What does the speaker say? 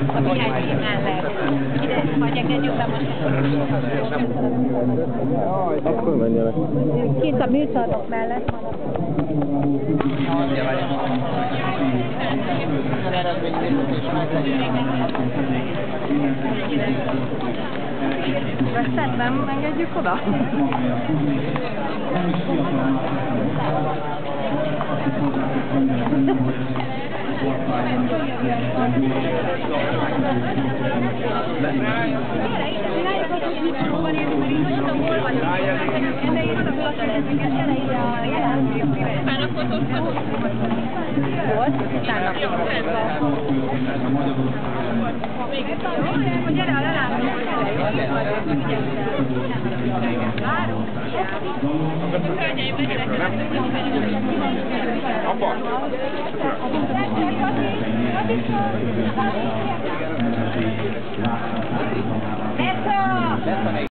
a VIP mellett. Ide vagy engedjük be most. Akkor menjenek. Kint a műszarnok mellett van. Veszed, nem engedjük oda? Volt, utána. Gyere, a lelátom, hogy Apa!